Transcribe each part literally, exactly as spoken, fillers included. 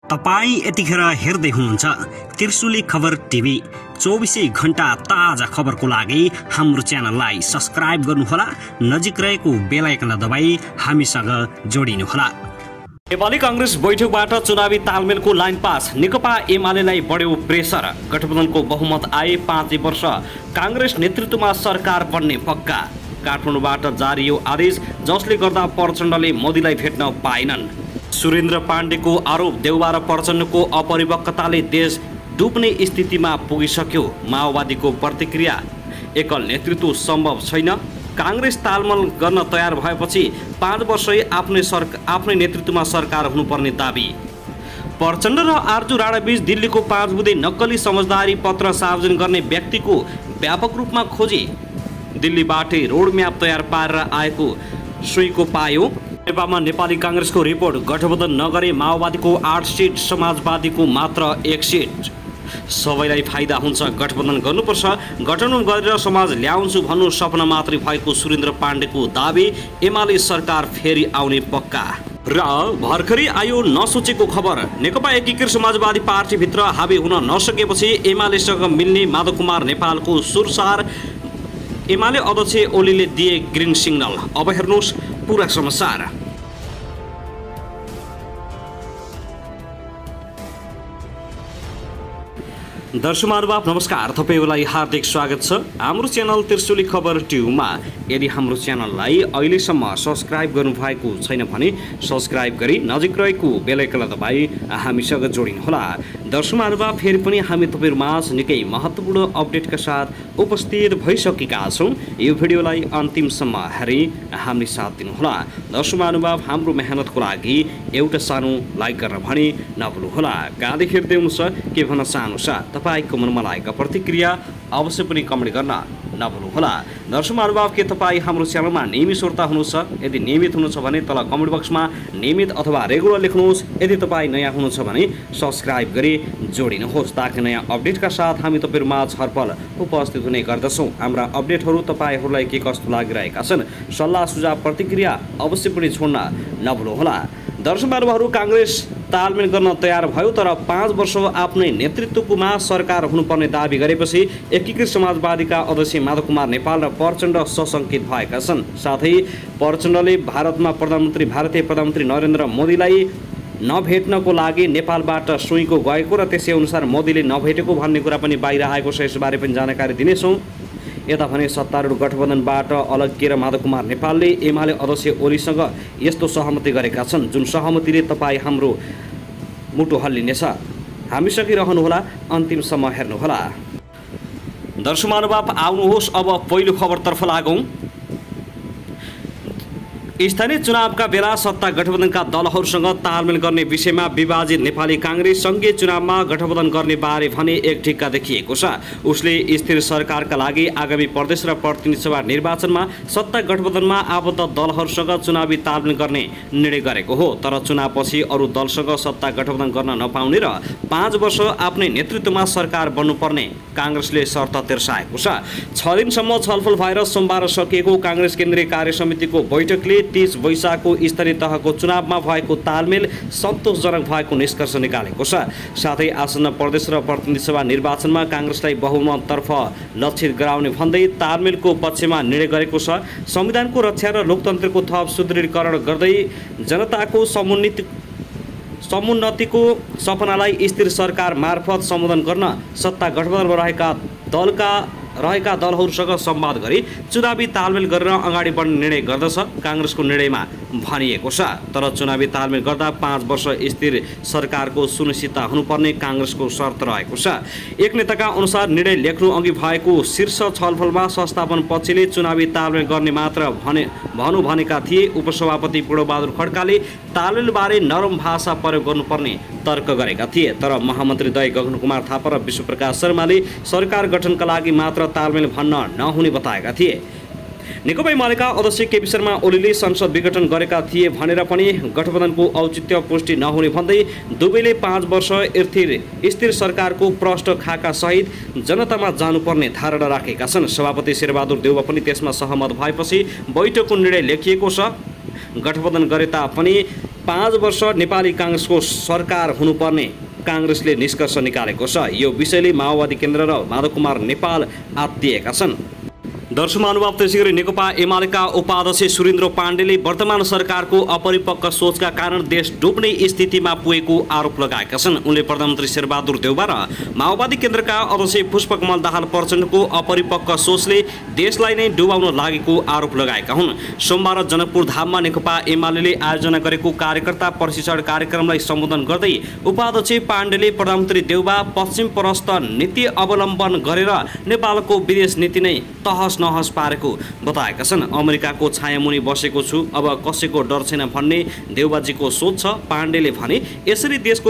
तपाई यतिखेर हेर्दै हुनुहुन्छ त्रिशुली खबर टिभी। चौबीसै घण्टा ताजा खबरको लागि हाम्रो च्यानललाई सब्स्क्राइब गर्नुहोला, नजिक रहेको बेल आइकन दबाई हामीसँग जोडिनुहोला। नेपाली कांग्रेस बैठकबाट चुनावी तालमेलको लाइन पास, नेकपा एमालेलाई बढ्यो प्रेसर, गठबन्धनको बहुमत आए पाँच वर्ष कांग्रेस नेतृत्वमा सरकार बन्ने पक्का। काठमाडौँबाट जारी यो आदेश जसले गर्दा प्रचण्डले मोदीलाई भेट्न पाएनन्। सुरेन्द्र पाण्डेको आरोप, देउबा र प्रचण्डको अपरिपक्वताले देश डुब्ने स्थितिमा पुगिसक्यो। माओवादीको प्रतिक्रिया, एकल नेतृत्व सम्भव छैन, कांग्रेस तालमेल गर्न तयार भएपछि पाँच वर्षै आफ्नै सरकार आफ्नै नेतृत्वमा सरकार हुनुपर्ने दाबी। प्रचण्ड र आरजू राणाबीच दिल्लीको पाँच बुँदे नक्कली समझदारी पत्र सार्वजनिक गर्ने व्यक्तिको व्यापक रूपमा खोजी। दिल्लीबाटै रोडम्याप तयार पारेर आएको सुइँको पायो। नेपालमा नेपाली कांग्रेसको रिपोर्ट, गठबन्धन नगरे माओवादीको आठ सिट, समाजवादीको मात्र एक सिट। सबैलाई फाइदा हुन्छ, गठबन्धन गर्नुपर्छ, गठबन्धन गरेर समाज ल्याउँछु भन्नु सपना मात्रै भएको सुरेन्द्र पाण्डेको दाबी। एमाले सरकार फेरि आउने पक्का। र भर्खरै आयो नसोचेको खबर, नेकपा एकीकृत समाजवादी पार्टीभित्र हावी हुन नसकेपछि एमालेसँग मिल्ने माधव कुमार नेपालको सुरसार। एमाले अध्यक्ष ओलीले दिए ग्रिन सिग्नल। अब हेर्नुहोस् पूरा समाचार। दर्शक महानुभाव नमस्कार, तपाईलाई हार्दिक स्वागत छ हाम्रो च्यानल त्रिशुली खबर ट्युबमा। यदि हाम्रो च्यानललाई अहिलेसम्म सब्स्क्राइब गर्नुभएको छैन भने सब्स्क्राइब गरी नजिक रहेको बेल आइकन दबाई हामीसँग जोडिनुहोला। दर्शक महानुभाव फेरि पनि हामी तपाईहरुमाझ निकै महत्त्वपूर्ण अपडेटका साथ उपस्थित भइसकेका छौं। यो भिडियोलाई अन्तिमसम्म हेरी हामी साथ दिनुहोला। दर्शक महानुभाव हाम्रो मेहनतको लागि एउटा सानो लाइक गर्न भने नभुल्नुहोला। गाडी हेर्दै हुनुहुन्छ के भन्न चाहनुहुन्छ, तपाईको मनमा लागेका प्रतिक्रिया अवश्य पनि कमेन्ट गर्न नभुल्नुहोला। दर्शक महानुभाव के तपाईँ हाम्रो च्यानलमा नियमित श्रोता हुनुहुन्छ? यदि नियमित हुनुहुन्छ भने तल कमेन्ट बक्समा नियमित अथवा रेगुलर लेख्नुहोस्। यदि तपाईँ नयाँ हुनुहुन्छ भने सब्स्क्राइब गरी जोडिनुहोस् ताकि नयाँ अपडेटका साथ हामी तपाईहरुमाझ हरपल उपस्थित हुने गर्दछौँ। हाम्रा अपडेटहरू तपाईहरूलाई के कस्तो लागिरहेका छन्, सल्लाह सुझाव प्रतिक्रिया अवश्य पनि छोड्न नभुल्नुहोला। दर्शक महानुभावहरू, कांग्रेस तालमेल गर्न तयार भयो तर पाँच वर्ष आफ्नै नेतृत्वमा सरकार हुनुपर्ने दाबी गरेपछि एकीकृत समाजवादीका अध्यक्ष माधव कुमार नेपाल र प्रचण्ड सशंकित भएका छन्। साथै प्रचण्डले भारतमा प्रधानमन्त्री भारतीय प्रधानमन्त्री नरेन्द्र मोदीलाई नभेट्नको लागि नेपालबाट सुइँको गएको र त्यसै अनुसार मोदीले नभेटेको भन्ने कुरा पनि बाहिर आएको छ। यसबारे पनि जानकारी दिनेछौँ। यता भने सत्तारूढ गठबन्धनबाट अलग्गिएर माधव कुमार नेपालले एमाले अध्यक्ष ओलीसँग यस्तो सहमति गरेका छन् जुन सहमतिले तपाईँ हाम्रो मुटु हल्लिनेछ। हामीसँगै रहनुहोला, अन्तिमसम्म हेर्नुहोला। दर्शक महानुभाव आउनुहोस् अब पहिलो खबरतर्फ लागौँ। स्थानीय चुनावका बेला सत्ता गठबन्धनका दलहरूसँग तालमेल गर्ने विषयमा विभाजित नेपाली कांग्रेस संघीय चुनावमा गठबन्धन गर्ने बारे भने एक ठिक्का देखिएको छ। उसले स्थिर सरकारका लागि आगामी प्रदेश र प्रतिनिधि सभा निर्वाचनमा सत्ता गठबन्धनमा आबद्ध दलहरूसँग चुनावी तालमेल गर्ने निर्णय गरेको हो। तर चुनावपछि अरू दलसँग सत्ता गठबन्धन गर्न नपाउने र पाँच वर्ष आफ्नै नेतृत्वमा सरकार बन्नुपर्ने कांग्रेसले शर्त तिर्साएको छ। छ दिनसम्म छलफल भएर सोमबार सकिएको कांग्रेस केन्द्रीय कार्य समितिको बैठकले तीस वैशाखको स्थानीय तहको चुनावमा भएको तालमेल सन्तोषजनक भएको निष्कर्ष निकालेको छ। साथै आसन्न प्रदेश र प्रतिनिधि सभा निर्वाचनमा कांग्रेसलाई बहुमततर्फ लक्षित गराउने भन्दै तालमेलको पक्षमा निर्णय गरेको छ। संविधानको रक्षा र लोकतन्त्रको थप सुदृढीकरण गर्दै जनताको समुन्नति समुन्नतिको सपनालाई स्थिर सरकार मार्फत सम्बोधन गर्न सत्ता गठबन्धनमा रहेका दलका रहेका दलहरूसँग संवाद गरी चुनावी तालमेल गरेर अगाडि बढ्ने निर्णय गर्दछ कांग्रेसको निर्णयमा भनिएको छ। तर चुनावी तालमेल गर्दा पाँच वर्ष स्थिर सरकारको सुनिश्चितता हुनुपर्ने कांग्रेसको शर्त रहेको छ। एक नेताका अनुसार निर्णय लेख्नु अघि भएको शीर्ष छलफलमा संस्थापन पक्षले चुनावी तालमेल गर्ने मात्र भने भनु भनेका थिए। उपसभापति पूर्णबहादुर खड्काले तालमेलबारे नरम भाषा प्रयोग गर्नुपर्ने तर्क गरेका थिए। तर महामन्त्री दय गगन कुमार थापा र विश्वप्रकाश शर्माले सरकार गठनका लागि मात्र तालमेल भन्न नहुने बताएका थिए। नेकपा एमालेका अध्यक्ष केपी शर्मा ओलीले संसद विघटन गरेका थिए भनेर पनि गठबन्धनको औचित्य पुष्टि नहुने भन्दै दुवैले पाँच वर्ष स्थिर स्थिर सरकारको प्रष्ट खाका सहित जनतामा जानुपर्ने धारणा राखेका छन्। सभापति शेरबहादुर देउवा पनि त्यसमा सहमत भएपछि बैठकको निर्णय लेखिएको छ। गठबन्धन गरे तापनि पाँच वर्ष नेपाली काङ्ग्रेसको सरकार हुनुपर्ने काङ्ग्रेसले निष्कर्ष निकालेको छ। यो विषयले माओवादी केन्द्र र माधव कुमार नेपाल आत्तिएका छन्। दर्शक महानुभाव, त्यसै गरी नेकपा एमालेका उपाध्यक्ष सुरेन्द्र पाण्डेले वर्तमान सरकारको अपरिपक्व सोचका कारण देश डुब्ने स्थितिमा पुगेको आरोप लगाएका छन्। उनले प्रधानमन्त्री शेरबहादुर देउवा र माओवादी केन्द्रका अध्यक्ष पुष्पकमल दाहाल प्रचण्डको अपरिपक्व सोचले देशलाई नै डुबाउन लागेको आरोप लगाएका हुन्। सोमबार जनकपुर धाममा नेकपा एमाले आयोजना गरेको कार्यकर्ता प्रशिक्षण कार्यक्रमलाई सम्बोधन गर्दै उपाध्यक्ष पाण्डेले प्रधानमन्त्री देउवा पश्चिम परस्त नीति अवलम्बन गरेर नेपालको विदेश नीति नै तहस नहस पारेको बताएका छन्। अमेरिकाको छायामुनि बसेको छु, अब कसैको डर छैन भन्ने देउबाजीको सोच छ। पाण्डेले भने यसरी देशको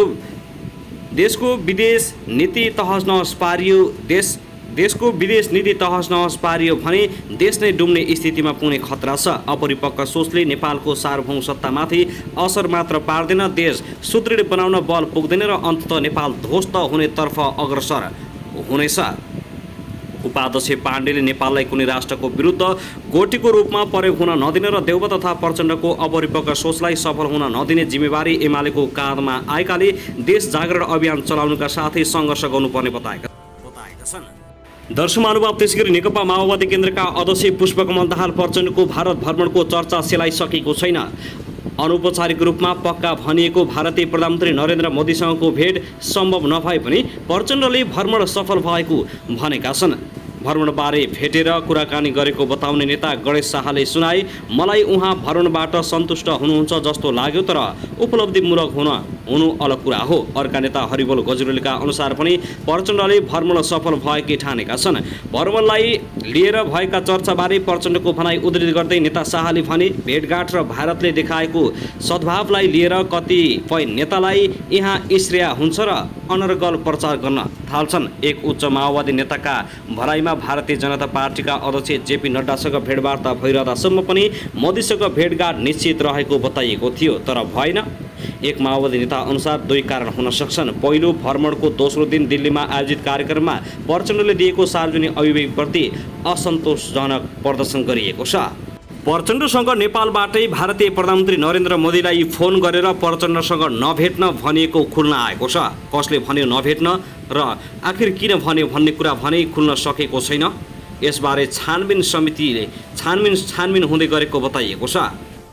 देशको विदेश नीति तहस नहस पारियो देश देशको विदेश नीति तहस नहस पारियो भने देश नै डुब्ने स्थितिमा पुग्ने खतरा छ। अपरिपक्व सोचले नेपालको सार्वभौम सत्तामाथि असर मात्र पार्दैन, देश सुदृढ बनाउन बल पुग्दैन र अन्ततः नेपाल ध्वस्त हुनेतर्फ अग्रसर हुनेछ। उपाध्यक्ष पाण्डेले नेपाललाई कुनै राष्ट्रको विरुद्ध गोटीको रूपमा प्रयोग हुन नदिने र देउवा तथा प्रचण्डको अपरिपक्व सोचलाई सफल हुन नदिने जिम्मेवारी एमालेको काँधमा आएकाले देश जागरण अभियान चलाउनुका साथै सङ्घर्ष गर्नुपर्ने बताएका बताएका छन्। दर्शक महानुभाव, त्यसै गरी नेकपा माओवादी केन्द्रका अध्यक्ष पुष्पकमल दाहाल प्रचण्डको भारत भ्रमणको चर्चा सेलाइसकेको छैन। अनौपचारिक रूपमा पक्का भनिएको भारतीय प्रधानमन्त्री नरेन्द्र मोदीसँगको भेट सम्भव नभए पनि प्रचण्डले भ्रमण सफल भएको भनेका छन्। भ्रमणबारे भेटेर कुराकानी गरेको बताउने नेता गणेश शाहले सुनाए, मलाई उहाँ भ्रमणबाट सन्तुष्ट हुनुहुन्छ जस्तो लाग्यो, तर उपलब्धिमूलक हुन हुनु अलग कुरा हो। अर्का नेता हरिबोल गजुरेलका अनुसार पनि प्रचण्डले भ्रमण सफल भएकै ठानेका छन्। भ्रमणलाई लिएर भएका चर्चाबारे प्रचण्डको भनाइ उद्धृत गर्दै नेता शाहले भने, भेटघाट र भारतले देखाएको सद्भावलाई लिएर कतिपय नेतालाई यहाँ ईर्ष्या हुन्छ र अनर्गल प्रचार गर्न थाल्छन्। एक उच्च माओवादी नेताका भनाइमा भारतीय जनता पार्टीका अध्यक्ष जेपी नड्डासँग भेटवार्ता भइरहँदासम्म पनि मोदीसँग भेटघाट निश्चित रहेको बताइएको थियो, तर भएन। एक माओवादी नेता अनुसार दुई कारण हुन सक्छन्। पहिलो, भ्रमणको दोस्रो दिन दिल्लीमा आयोजित कार्यक्रममा प्रचण्डले दिएको सार्वजनिक अभिव्यक्तिप्रति असन्तोषजनक प्रदर्शन गरिएको छ। प्रचण्डसँग नेपालबाटै भारतीय प्रधानमन्त्री नरेन्द्र मोदीलाई फोन गरेर प्रचण्डसँग नभेट्न भनिएको खुल्न आएको छ। कसले भन्यो नभेट्न र आखिर किन भन्यो भन्ने कुरा भने खुल्न सकेको छैन। यसबारे छानबिन समितिले छानबिन छानबिन हुँदै गरेको बताइएको छ।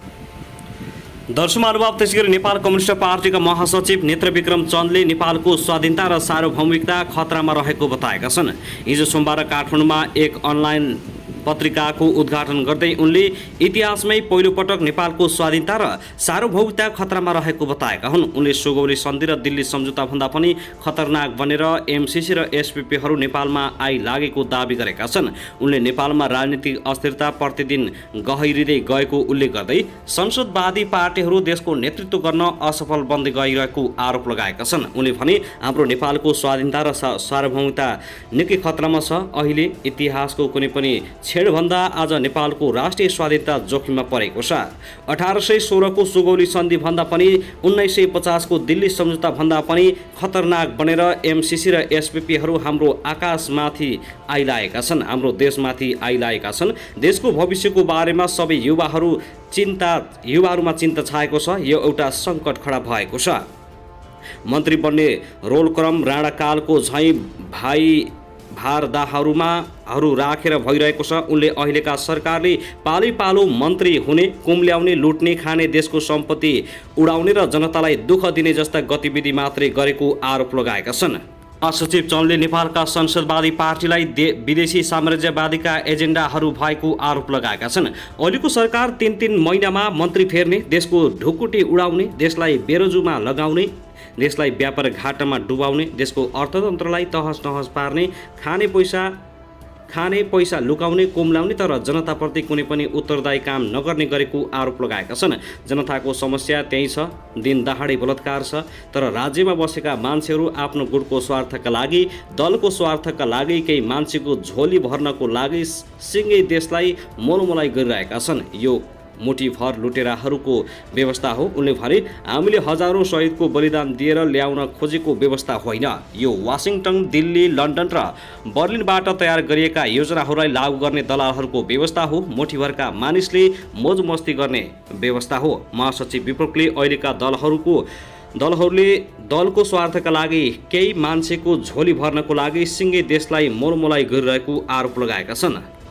दर्शक महानुभाव, त्यसै गरी नेपाल कम्युनिस्ट पार्टीका महासचिव नेत्रविक्रम चन्दले नेपालको स्वाधीनता र सार्वभौमिकता खतरामा रहेको बताएका छन्। हिजो सोमबार काठमाडौँमा एक अनलाइन पत्रिकाको उद्घाटन गर्दै उनले इतिहासमै पहिलोपटक नेपालको स्वाधीनता र सार्वभौमिकता खतरामा रहेको बताएका हुन्। उनले सुगौली सन्धि र दिल्ली सम्झौताभन्दा पनि खतरनाक बनेर एमसिसी र एसपिपीहरू नेपालमा आइलागेको दावी गरेका छन्। उनले नेपालमा राजनीतिक अस्थिरता प्रतिदिन गहिरिँदै गएको उल्लेख गर्दै संसदवादी पार्टीहरू देशको नेतृत्व गर्न असफल बन्दै गइरहेको आरोप लगाएका छन्। उनले भने, हाम्रो नेपालको स्वाधीनता र सार्वभौमिकता निकै खतरामा छ। अहिले इतिहासको कुनै पनि छेडभन्दा आज नेपालको राष्ट्रिय स्वाधीनता जोखिममा परेको छ। अठार सय सोह्रको सुगौली सन्धि भन्दा पनि उन्नाइस सय पचासको दिल्ली सम्झौता भन्दा पनि खतरनाक बनेर एमसिसी र एसपिपीहरू हाम्रो आकाशमाथि आइलागेका छन्, हाम्रो देशमाथि आइलागेका छन्। देशको भविष्यको बारेमा सबै युवाहरू चिन्ता युवाहरूमा चिन्ता छाएको छ। यो एउटा सङ्कट खडा भएको छ। मन्त्री बन्ने रोलक्रम राणाकालको झैँ भाइ भारदाहरूमा हरू राखेर भइरहेको छ। उनले अहिलेका सरकारले पालै पालो मन्त्री हुने, कुम्ल्याउने, लुट्ने, खाने, देशको सम्पत्ति उडाउने र जनतालाई दुःख दिने जस्ता गतिविधि मात्रै गरेको आरोप लगाएका छन्। सचिव चन्दले नेपालका संसदवादी पार्टीलाई विदेशी साम्राज्यवादीका एजेन्डाहरू भएको आरोप लगाएका छन्। अहिलेको सरकार तीन तीन महिनामा मन्त्री फेर्ने, देशको ढुकुटी उडाउने, देशलाई बेरोजुमा लगाउने, देशलाई व्यापार घाटामा डुबाउने, देशको अर्थतन्त्रलाई तहस नहस पार्ने, खाने पैसा खाने पैसा लुकाउने, कुम्लाउने तर जनताप्रति कुनै पनि उत्तरदायी काम नगर्ने गरेको आरोप लगाएका छन्। जनताको समस्या त्यही छ, दिन दहाडे बलात्कार छ, तर राज्यमा बसेका मान्छेहरू आफ्नो गुटको स्वार्थका लागि, दलको स्वार्थका लागि, केही मान्छेको झोली भर्नको लागि सिँगै देशलाई मोलमोलाई गरिरहेका छन्। यो मुठीभर लुटेराहरूको व्यवस्था हो। उनले भने हामीले हजारौं शहीदको बलिदान दिएर ल्याउन खोजेको व्यवस्था होइन। यो वाशिंटन, दिल्ली, लन्डन र बर्लिनबाट तयार गरिएका योजनाहरूलाई लागू गर्ने दलालहरूको व्यवस्था हो। मुठीभरका मानिसले मोजमस्ती गर्ने व्यवस्था हो। महासचिव विपक्षले अहिलेका दलहरूको दलहरूले दलको स्वार्थका लागि केही मान्छेको झोली भर्नको लागि सिङ्गे देशलाई मोलमोलाई गरिरहेको आरोप लगाएका छन्।